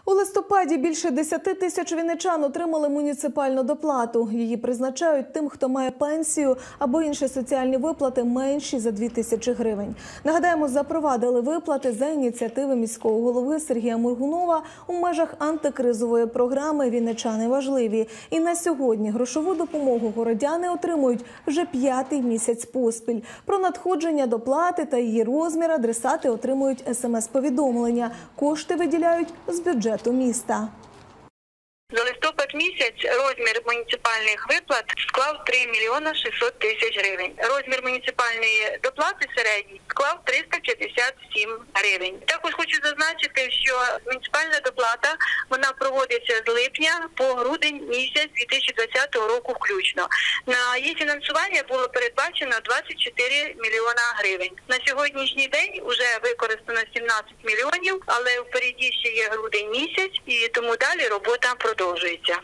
У листопаді більше 10 тисяч вінничан отримали муніципальну доплату. Її призначають тим, хто має пенсію або інші соціальні виплати менші за 2 тисячі гривень. Нагадаємо, запровадили виплати за ініціативи міського голови Сергія Моргунова у межах антикризової програми «Вінничани важливі». І на сьогодні грошову допомогу городяни отримують вже 5-й місяць поспіль. Про надходження доплати та її розмір адресати отримують смс-повідомлення. Кошти виділяють з бюджету міста. За листопад місяць розмір муніципальних виплат склав 3 мільйона 600 тисяч гривень. Розмір муніципальної доплати середній склав 357 гривень. Також хочу зазначити, що муніципальна доплата, вона проводиться з липня по грудень місяць 2020 року включно. На її фінансування було передбачено 24 мільйона гривень. На сьогоднішній день вже використано 17 мільйонів, але впереді ще є грудень місяць і тому далі робота продовжується.